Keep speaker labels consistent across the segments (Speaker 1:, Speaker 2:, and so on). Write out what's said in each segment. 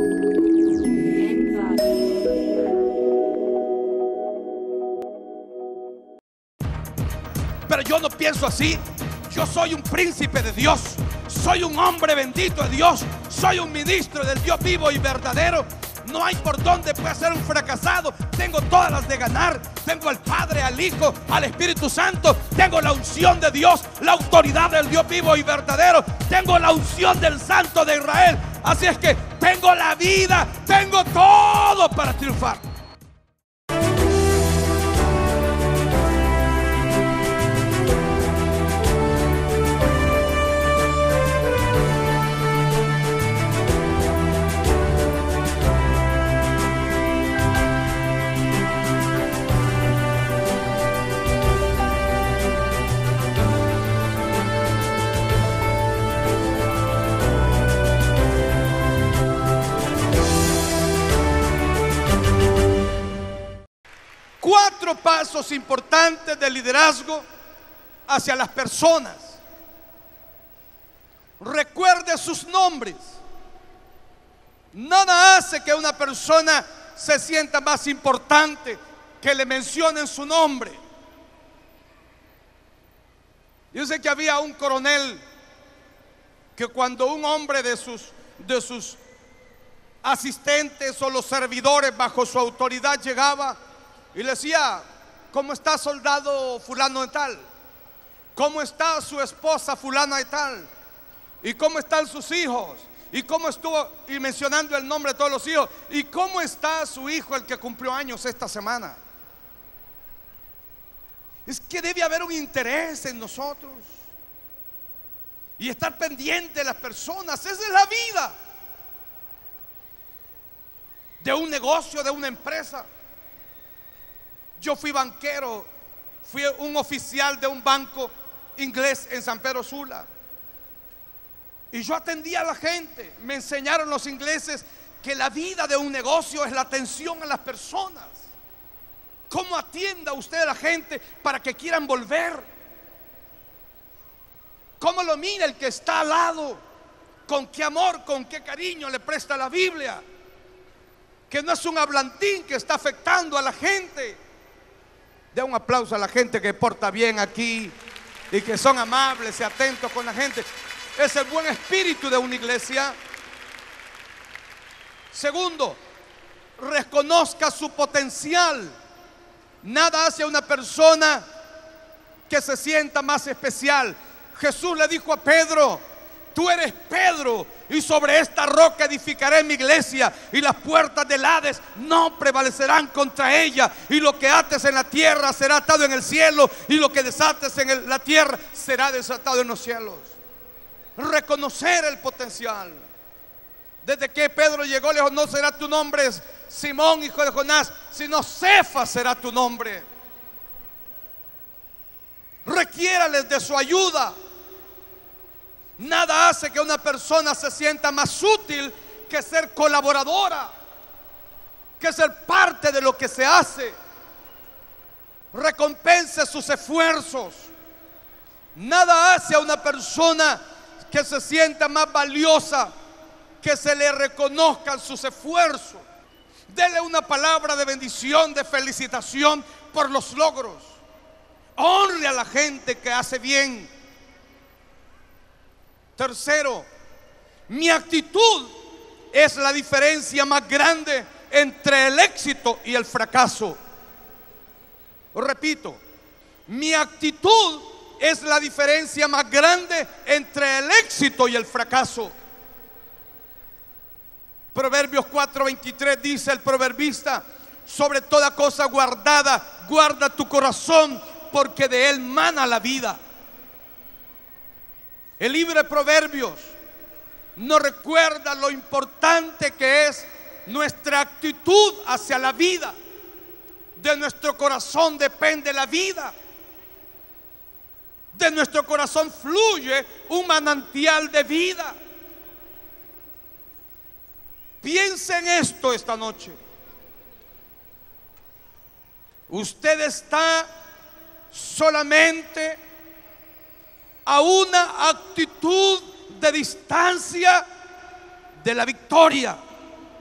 Speaker 1: Pero yo no pienso así. Yo soy un príncipe de Dios. Soy un hombre bendito de Dios. Soy un ministro del Dios vivo y verdadero. No hay por dónde pueda ser un fracasado. Tengo todas las de ganar. Tengo al Padre, al Hijo, al Espíritu Santo. Tengo la unción de Dios, la autoridad del Dios vivo y verdadero. Tengo la unción del Santo de Israel. Así es que tengo la vida, tengo todo para triunfar. Cuatro pasos importantes de liderazgo hacia las personas. Recuerde sus nombres. Nada hace que una persona se sienta más importante que le mencionen su nombre. Yo sé que había un coronel que cuando un hombre de sus asistentes o los servidores bajo su autoridad llegaba y le decía: ¿cómo está soldado fulano de tal? ¿Cómo está su esposa fulana de tal? ¿Y cómo están sus hijos? ¿Y cómo estuvo? Y mencionando el nombre de todos los hijos. ¿Y cómo está su hijo, el que cumplió años esta semana? Es que debe haber un interés en nosotros y estar pendiente de las personas. Esa es la vida de un negocio, de una empresa. Yo fui banquero, fui un oficial de un banco inglés en San Pedro Sula. Y yo atendía a la gente. Me enseñaron los ingleses que la vida de un negocio es la atención a las personas. ¿Cómo atienda usted a la gente para que quieran volver? ¿Cómo lo mira el que está al lado? ¿Con qué amor, con qué cariño le presta la Biblia? Que no es un hablantín que está afectando a la gente. De un aplauso a la gente que porta bien aquí y que son amables y atentos con la gente. Es el buen espíritu de una iglesia. Segundo, reconozca su potencial. Nada hace a una persona que se sienta más especial. Jesús le dijo a Pedro: tú eres Pedro, y sobre esta roca edificaré mi iglesia, y las puertas del Hades no prevalecerán contra ella. Y lo que ates en la tierra será atado en el cielo, y lo que desates en la tierra será desatado en los cielos. Reconocer el potencial. Desde que Pedro llegó, le dijo: no será tu nombre Simón, hijo de Jonás, sino Cefas será tu nombre. Requiérales de su ayuda. Nada hace que una persona se sienta más útil que ser colaboradora, que ser parte de lo que se hace. Recompense sus esfuerzos. Nada hace a una persona que se sienta más valiosa que se le reconozcan sus esfuerzos. Dele una palabra de bendición, de felicitación por los logros. Honre a la gente que hace bien. Tercero, mi actitud es la diferencia más grande entre el éxito y el fracaso. Lo repito, mi actitud es la diferencia más grande entre el éxito y el fracaso. Proverbios 4:23 dice el proverbista: sobre toda cosa guardada, guarda tu corazón, porque de él mana la vida. El libro de Proverbios nos recuerda lo importante que es nuestra actitud hacia la vida. De nuestro corazón depende la vida. De nuestro corazón fluye un manantial de vida. Piense en esto esta noche. Usted está solamente a una actitud de distancia de la victoria.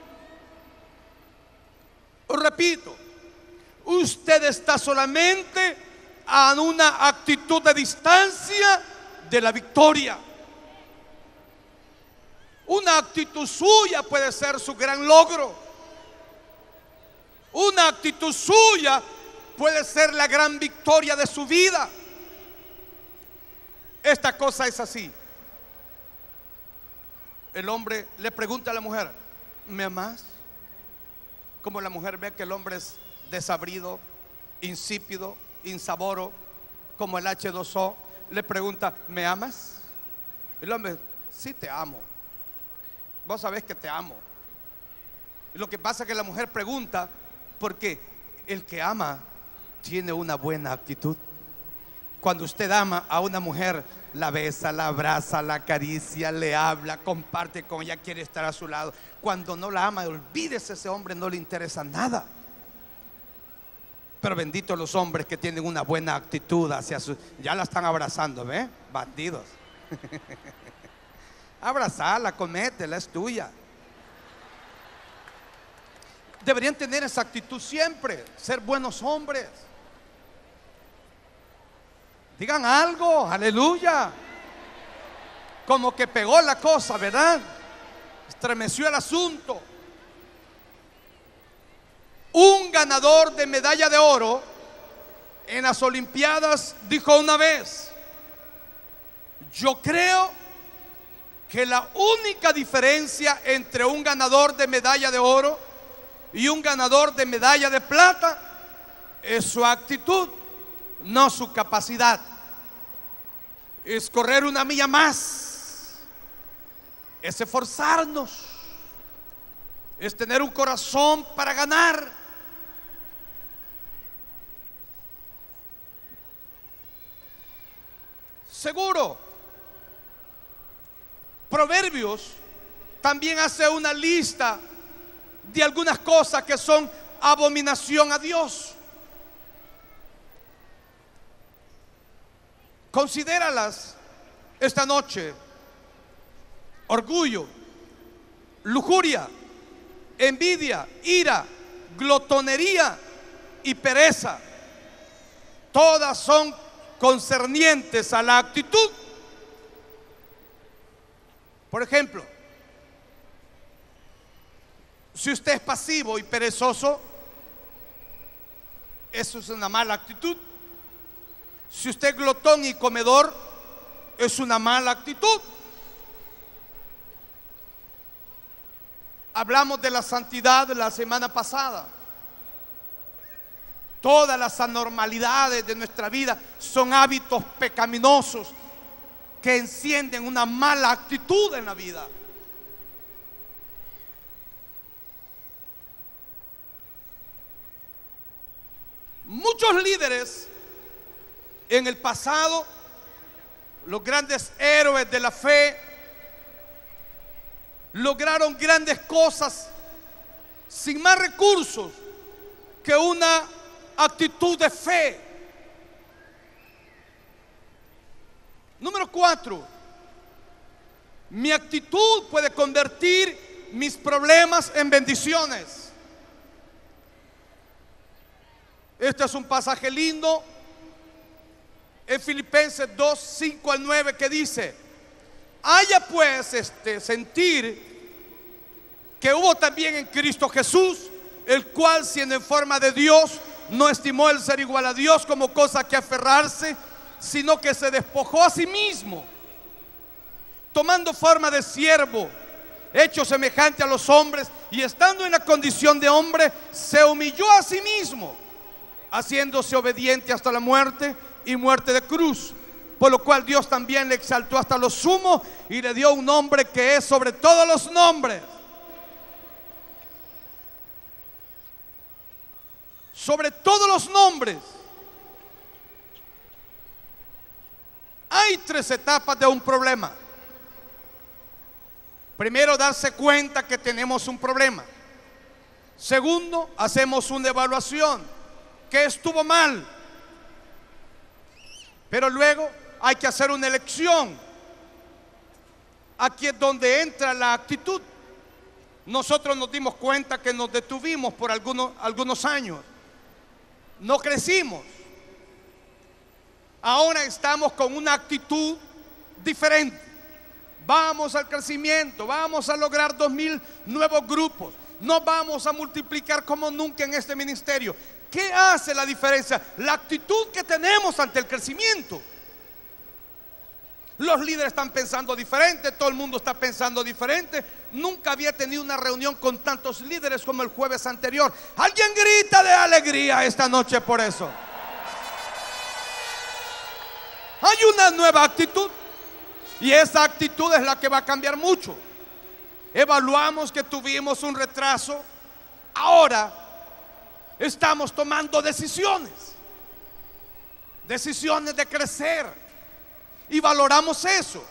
Speaker 1: Repito, usted está solamente a una actitud de distancia de la victoria. Una actitud suya puede ser su gran logro. Una actitud suya puede ser la gran victoria de su vida. Esta cosa es así. El hombre le pregunta a la mujer: ¿me amas? Como la mujer ve que el hombre es desabrido, insípido, insaboro, como el H2O, le pregunta: ¿me amas? El hombre: sí, te amo. Vos sabés que te amo. Y lo que pasa es que la mujer pregunta porque el que ama tiene una buena actitud. Cuando usted ama a una mujer, la besa, la abraza, la acaricia, le habla, comparte con ella, quiere estar a su lado. Cuando no la ama, olvídese, ese hombre no le interesa nada. Pero benditos los hombres que tienen una buena actitud hacia su... Ya la están abrazando, ¿ve? Bandidos. Abrazala, cométela, es tuya. Deberían tener esa actitud siempre, ser buenos hombres. Digan algo, aleluya. Como que pegó la cosa, ¿verdad? Estremeció el asunto. Un ganador de medalla de oro en las Olimpiadas dijo una vez: yo creo que la única diferencia entre un ganador de medalla de oro y un ganador de medalla de plata es su actitud, no su capacidad. Es correr una milla más, es esforzarnos, es tener un corazón para ganar. Seguro, Proverbios también hace una lista de algunas cosas que son abominación a Dios. Considéralas esta noche: orgullo, lujuria, envidia, ira, glotonería y pereza. Todas son concernientes a la actitud. Por ejemplo, si usted es pasivo y perezoso, eso es una mala actitud. Si usted es glotón y comedor, es una mala actitud. Hablamos de la santidad la semana pasada. Todas las anormalidades de nuestra vida son hábitos pecaminosos que encienden una mala actitud en la vida. Muchos líderes en el pasado, los grandes héroes de la fe, lograron grandes cosas sin más recursos que una actitud de fe. Número 4, mi actitud puede convertir mis problemas en bendiciones. Este es un pasaje lindo en Filipenses 2, 5 al 9, que dice: haya pues este sentir que hubo también en Cristo Jesús, el cual, siendo en forma de Dios, no estimó el ser igual a Dios como cosa que aferrarse, sino que se despojó a sí mismo, tomando forma de siervo, hecho semejante a los hombres, y estando en la condición de hombre, se humilló a sí mismo, haciéndose obediente hasta la muerte y muerte de cruz. Por lo cual Dios también le exaltó hasta lo sumo y le dio un nombre que es sobre todos los nombres. Sobre todos los nombres. Hay 3 etapas de un problema. Primero, darse cuenta que tenemos un problema. Segundo, hacemos una evaluación. ¿Qué estuvo mal? Pero luego hay que hacer una elección. Aquí es donde entra la actitud. nosotros nos dimos cuenta que nos detuvimos por algunos años. No crecimos. Ahora estamos con una actitud diferente. Vamos al crecimiento, vamos a lograr 2000 nuevos grupos. Nos vamos a multiplicar como nunca en este ministerio. ¿Qué hace la diferencia? La actitud que tenemos ante el crecimiento. Los líderes están pensando diferente, todo el mundo está pensando diferente. Nunca había tenido una reunión con tantos líderes como el jueves anterior. Alguien grita de alegría esta noche por eso. Hay una nueva actitud y esa actitud es la que va a cambiar mucho. Evaluamos que tuvimos un retraso. Ahora estamos tomando decisiones de crecer y valoramos eso.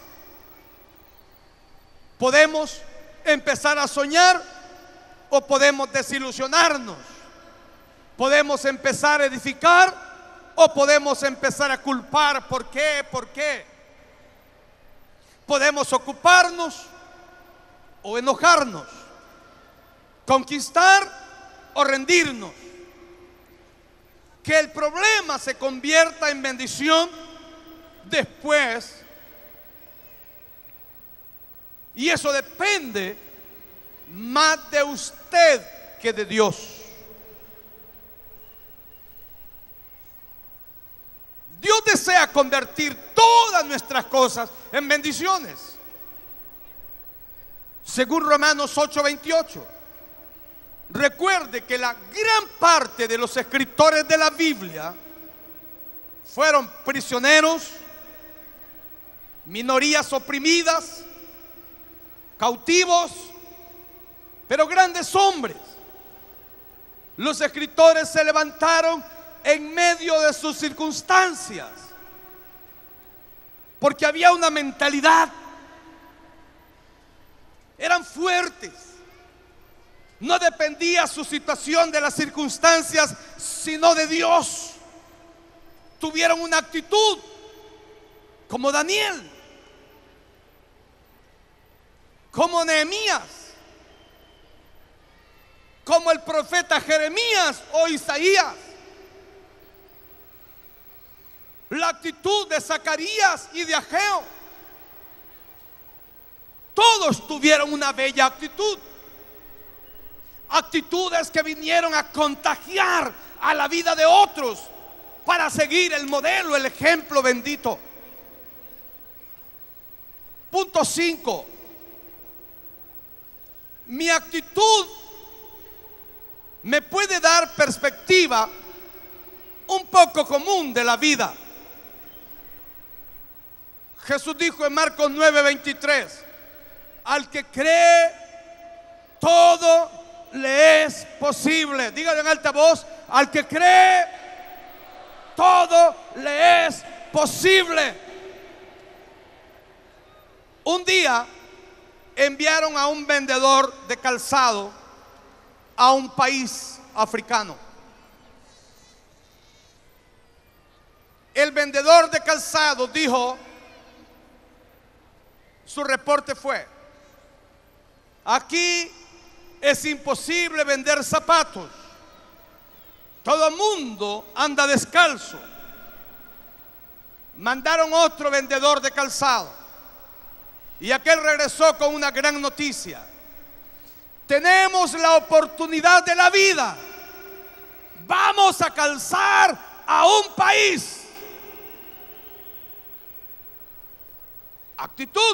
Speaker 1: Podemos empezar a soñar o podemos desilusionarnos. Podemos empezar a edificar o podemos empezar a culpar. ¿Por qué? ¿Por qué? Podemos ocuparnos o enojarnos, conquistar o rendirnos. Que el problema se convierta en bendición después, y eso depende más de usted que de Dios. Dios desea convertir todas nuestras cosas en bendiciones. Según Romanos 8:28. Recuerde que la gran parte de los escritores de la Biblia fueron prisioneros, minorías oprimidas, cautivos, pero grandes hombres. Los escritores se levantaron en medio de sus circunstancias, porque había una mentalidad. Eran fuertes. No dependía su situación de las circunstancias, sino de Dios. Tuvieron una actitud como Daniel, como Nehemías, como el profeta Jeremías o Isaías. La actitud de Zacarías y de Ageo. Todos tuvieron una bella actitud. Actitudes que vinieron a contagiar a la vida de otros para seguir el modelo, el ejemplo bendito. Punto 5. Mi actitud me puede dar perspectiva un poco común de la vida. Jesús dijo en Marcos 9:23: al que cree, todo le es posible. Dígalo en alta voz: al que cree, todo le es posible. Un día enviaron a un vendedor de calzado a un país africano. El vendedor de calzado dijo, su reporte fue: aquí es imposible vender zapatos. Todo el mundo anda descalzo. Mandaron otro vendedor de calzado y aquel regresó con una gran noticia: tenemos la oportunidad de la vida. Vamos a calzar a un país. Actitud.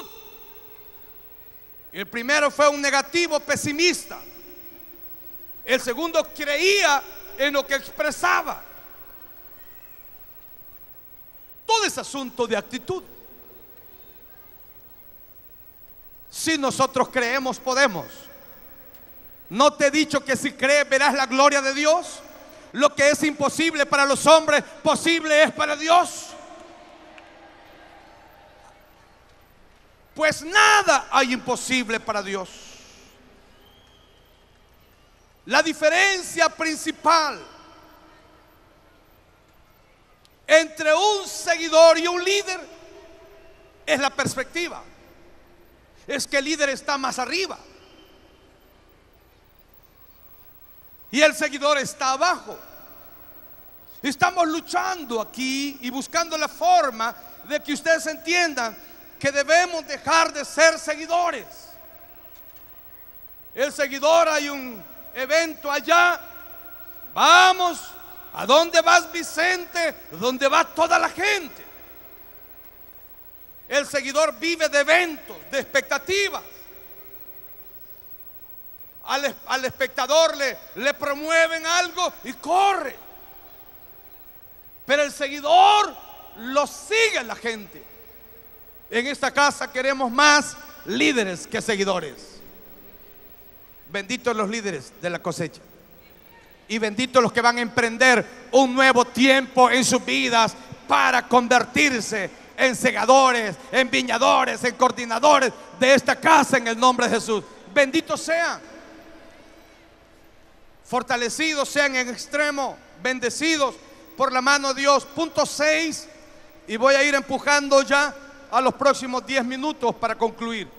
Speaker 1: El primero fue un negativo, pesimista. El segundo creía en lo que expresaba. Todo es asunto de actitud. Si nosotros creemos, podemos. ¿No te he dicho que si crees verás la gloria de Dios? Lo que es imposible para los hombres, posible es para Dios. Pues nada hay imposible para Dios. La diferencia principal entre un seguidor y un líder es la perspectiva. Es que el líder está más arriba. y el seguidor está abajo. Estamos luchando aquí y buscando la forma de que ustedes entiendan que debemos dejar de ser seguidores. El seguidor, hay un evento allá, vamos. ¿A dónde vas, Vicente? ¿Dónde va toda la gente? El seguidor vive de eventos, de expectativas. Al espectador le promueven algo y corre. Pero el seguidor lo sigue la gente. En esta casa queremos más líderes que seguidores. Benditos los líderes de la cosecha. Y benditos los que van a emprender un nuevo tiempo en sus vidas para convertirse en segadores, en viñadores, en coordinadores de esta casa en el nombre de Jesús. Benditos sean. Fortalecidos sean en extremo, bendecidos por la mano de Dios. Punto 6, y voy a ir empujando ya a los próximos 10 minutos para concluir.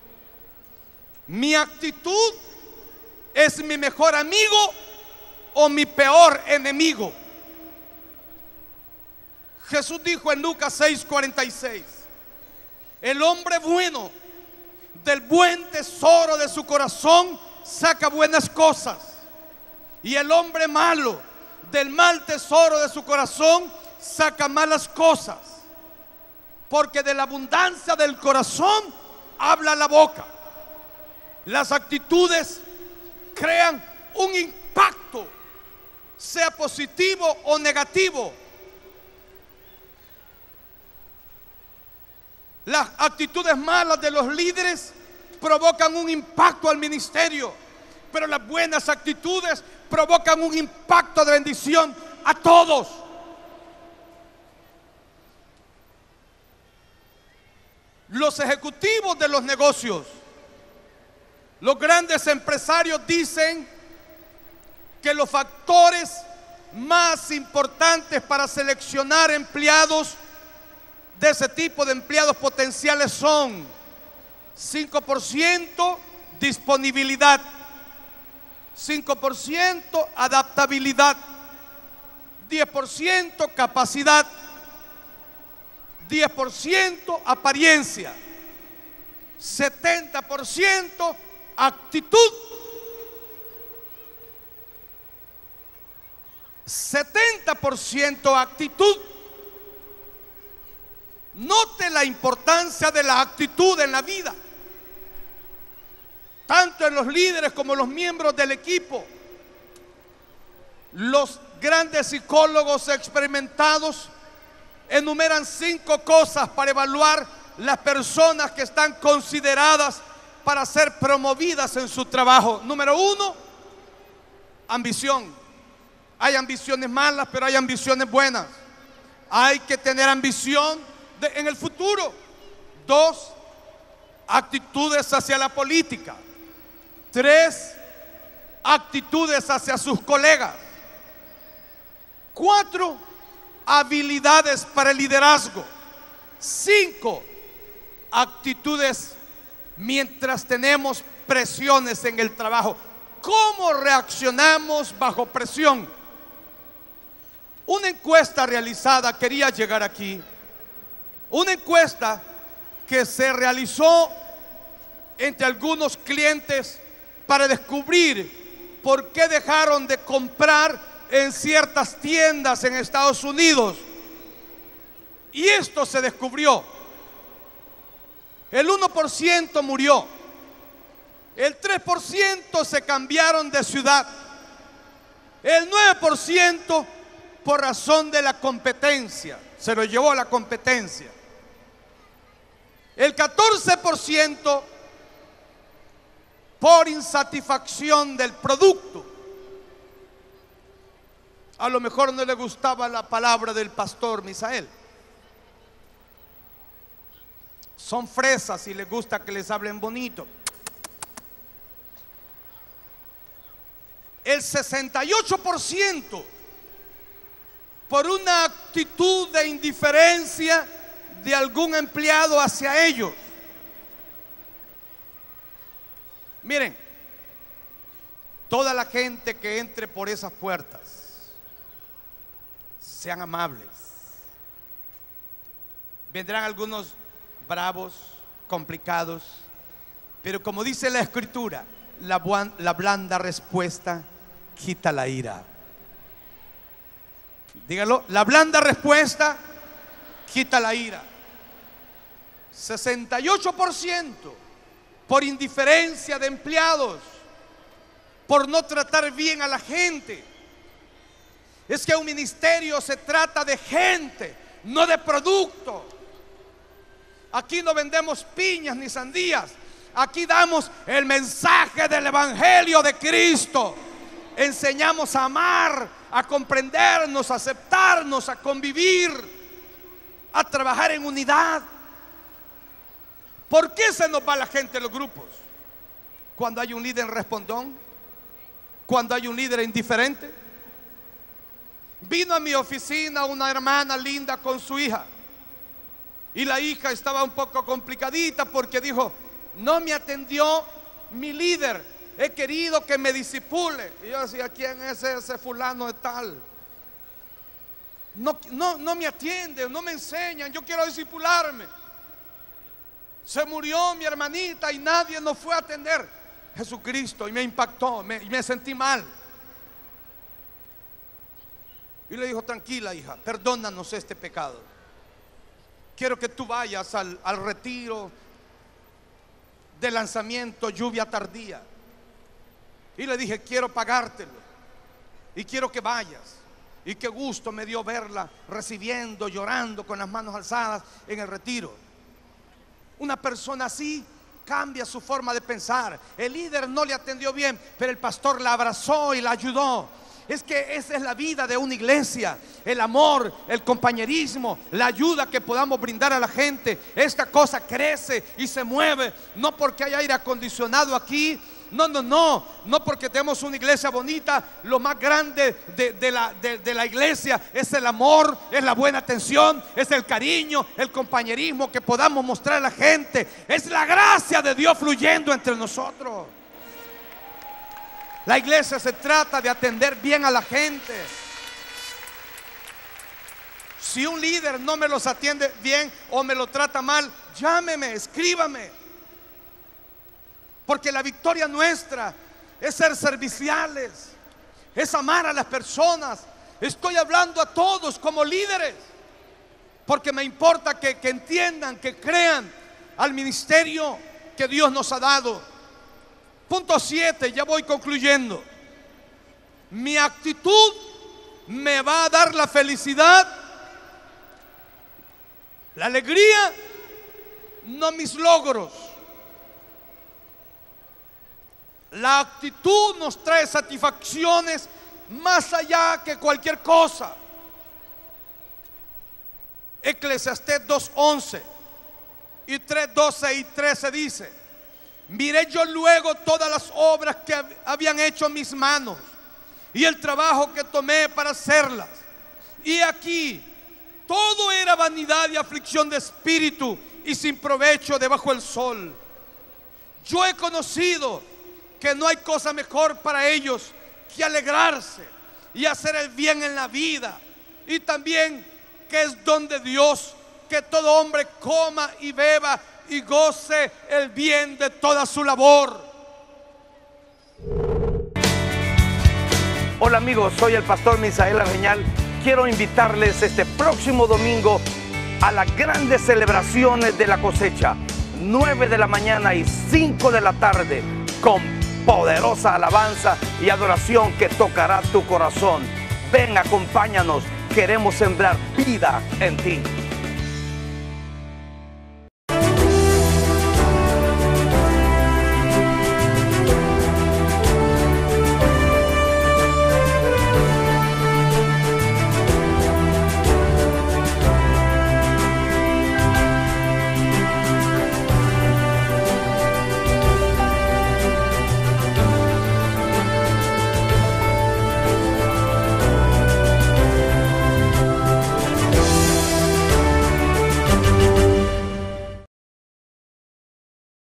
Speaker 1: Mi actitud es mi mejor amigo o mi peor enemigo. Jesús dijo en Lucas 6:46: el hombre bueno del buen tesoro de su corazón saca buenas cosas, y el hombre malo del mal tesoro de su corazón saca malas cosas, porque de la abundancia del corazón habla la boca. Las actitudes crean un impacto, sea positivo o negativo. Las actitudes malas de los líderes provocan un impacto al ministerio, pero las buenas actitudes provocan un impacto de bendición a todos. Los ejecutivos de los negocios, los grandes empresarios dicen que los factores más importantes para seleccionar empleados de ese tipo de empleados potenciales son 5% disponibilidad, 5% adaptabilidad, 10% capacidad, 10% apariencia, 70% actitud, 70% actitud. Note la importancia de la actitud en la vida, tanto en los líderes como en los miembros del equipo. Los grandes psicólogos experimentados enumeran 5 cosas para evaluar las personas que están consideradas para ser promovidas en su trabajo. Número 1, ambición. Hay ambiciones malas, pero hay ambiciones buenas. Hay que tener ambición en el futuro. 2, actitudes hacia la política. 3, actitudes hacia sus colegas. 4, habilidades para el liderazgo. 5, actitudes mientras tenemos presiones en el trabajo. ¿Cómo reaccionamos bajo presión? Una encuesta realizada, quería llegar aquí, una encuesta que se realizó entre algunos clientes para descubrir por qué dejaron de comprar en ciertas tiendas en Estados Unidos. Y esto se descubrió. El 1% murió. El 3% se cambiaron de ciudad. El 9% por razón de la competencia. Se lo llevó la competencia. El 14% por insatisfacción del producto. A lo mejor no le gustaba la palabra del pastor Misael. Son fresas y les gusta que les hablen bonito. El 68% por una actitud de indiferencia de algún empleado hacia ellos. Miren, toda la gente que entre por esas puertas sean amables. Vendrán algunos bravos, complicados, pero como dice la Escritura, la blanda respuesta quita la ira. Dígalo, la blanda respuesta quita la ira. 68% por indiferencia de empleados, por no tratar bien a la gente. Es que un ministerio se trata de gente, no de producto. Aquí no vendemos piñas ni sandías. Aquí damos el mensaje del Evangelio de Cristo. Enseñamos a amar, a comprendernos, a aceptarnos, a convivir, a trabajar en unidad. ¿Por qué se nos va la gente en los grupos? Cuando hay un líder respondón, cuando hay un líder indiferente. Vino a mi oficina una hermana linda con su hija, y la hija estaba un poco complicadita porque dijo: no me atendió mi líder, he querido que me disipule. Y yo decía: ¿quién es ese fulano de tal? No me atienden, no me enseñan, yo quiero disipularme. Se murió mi hermanita y nadie nos fue a atender. Jesucristo, y me impactó, me sentí mal. Y le dijo: tranquila, hija, perdónanos este pecado. Quiero que tú vayas al retiro de lanzamiento Lluvia Tardía. Y le dije: quiero pagártelo y quiero que vayas. Y qué gusto me dio verla recibiendo, llorando, con las manos alzadas en el retiro. Una persona así cambia su forma de pensar. El líder no le atendió bien, pero el pastor la abrazó y la ayudó. Es que esa es la vida de una iglesia: el amor, el compañerismo, la ayuda que podamos brindar a la gente. Esta cosa crece y se mueve, no porque hay aire acondicionado aquí, no porque tenemos una iglesia bonita. Lo más grande de la iglesia es el amor, es la buena atención, es el cariño, el compañerismo que podamos mostrar a la gente. Es la gracia de Dios fluyendo entre nosotros. La iglesia se trata de atender bien a la gente. Si un líder no me los atiende bien o me lo trata mal, llámeme, escríbame. Porque la victoria nuestra es ser serviciales, es amar a las personas. Estoy hablando a todos como líderes, porque me importa que entiendan, que crean al ministerio que Dios nos ha dado. Punto 7, ya voy concluyendo. Mi actitud me va a dar la felicidad, la alegría, no mis logros. La actitud nos trae satisfacciones más allá que cualquier cosa. Eclesiastés 2:11 y 3:12 y 13 dice: miré yo luego todas las obras que habían hecho mis manos y el trabajo que tomé para hacerlas, y aquí todo era vanidad y aflicción de espíritu y sin provecho debajo del sol. Yo he conocido que no hay cosa mejor para ellos que alegrarse y hacer el bien en la vida, y también que es don de Dios que todo hombre coma y beba y goce el bien de toda su labor.
Speaker 2: Hola amigos, soy el pastor Misael Arreñal. Quiero invitarles este próximo domingo a las grandes celebraciones de la cosecha, 9 de la mañana y 5 de la tarde, con poderosa alabanza y adoración que tocará tu corazón. Ven, acompáñanos, queremos sembrar vida en ti.